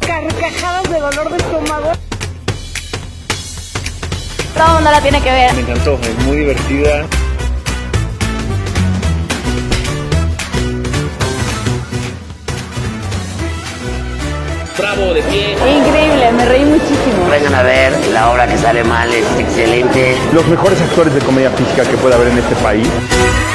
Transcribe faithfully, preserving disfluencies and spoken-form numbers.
carcajadas de dolor de estómago. Todo el mundo la tiene que ver. Me encantó, es muy divertida. Bravo, de pie. Increíble, me reí muchísimo. Vengan a ver, la obra que sale mal es excelente. Los mejores actores de comedia física que puede haber en este país.